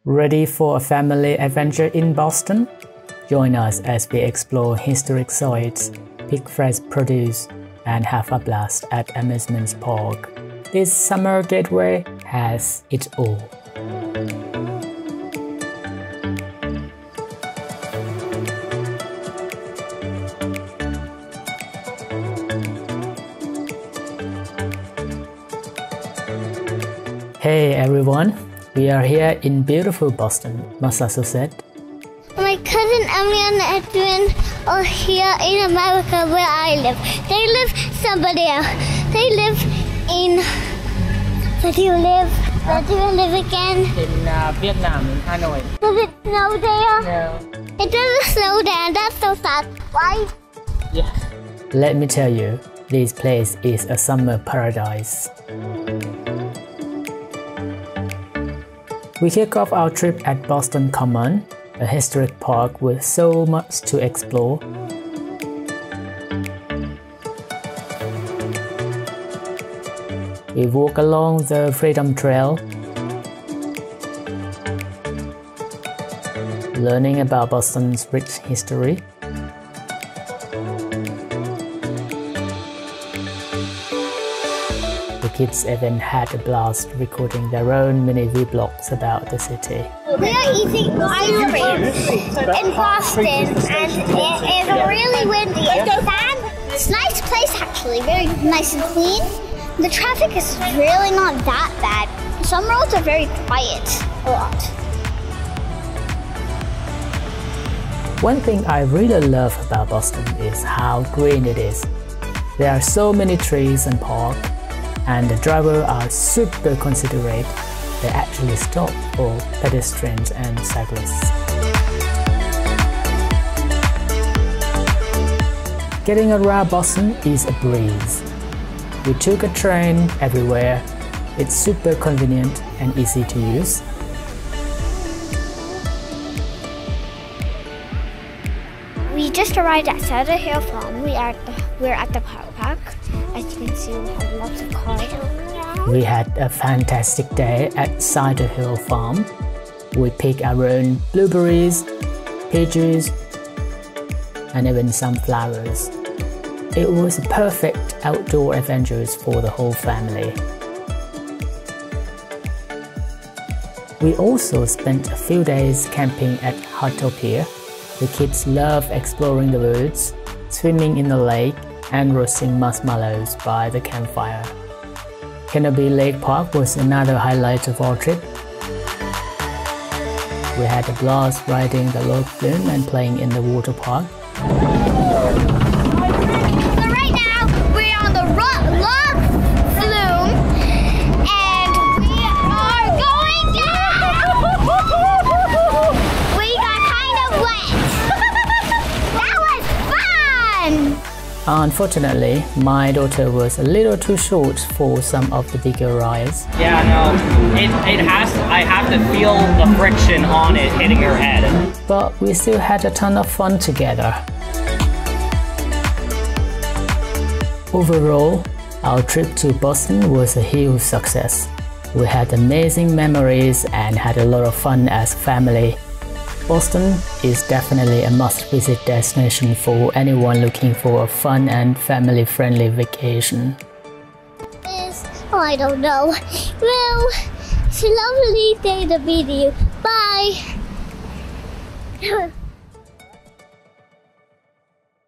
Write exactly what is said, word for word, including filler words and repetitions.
Ready for a family adventure in Boston? Join us as we explore historic sites, pick fresh produce, and have a blast at amusement park. This summer getaway has it all. Hey everyone, we are here in beautiful Boston, Massachusetts. My cousin Emily and Edwin are here in America where I live. They live somebody else. They live in... Where do you live? Where do you live again? In uh, Vietnam, in Hanoi. Does it snow there? No. It doesn't snow there. That's so sad. Why? Yeah. Let me tell you, this place is a summer paradise. We kick off our trip at Boston Common, a historic park with so much to explore. We walk along the Freedom Trail, learning about Boston's rich history. The kids even had a blast recording their own mini vlogs about the city. We are eating ice cream in Boston and it is really windy. It's a nice place actually, very nice and clean. The traffic is really not that bad. Some roads are very quiet, a lot. One thing I really love about Boston is how green it is. There are so many trees and parks, and the drivers are super considerate. They actually stop for pedestrians and cyclists. Getting around Boston is a breeze. We took a train everywhere. It's super convenient and easy to use. We just arrived at Sutter Hill Farm. We are at the, we're at the park. As you can see, we have lots of cars around. We had a fantastic day at Cider Hill Farm. We picked our own blueberries, peaches, and even some flowers. It was a perfect outdoor adventure for the whole family. We also spent a few days camping at Utopia. The kids love exploring the woods, swimming in the lake, and roasting marshmallows by the campfire. Canopy Lake Park was another highlight of our trip. We had a blast riding the log flume and playing in the water park. So right now, we're on the log flume and we are going down! We got kind of wet! That was fun! Unfortunately, my daughter was a little too short for some of the bigger rides. Yeah, no, it, it has, I have to feel the friction on it hitting your head. But we still had a ton of fun together. Overall, our trip to Boston was a huge success. We had amazing memories and had a lot of fun as a family. Boston is definitely a must-visit destination for anyone looking for a fun and family-friendly vacation. Is, oh, I don't know. Well, it's a lovely day to meet you. Bye!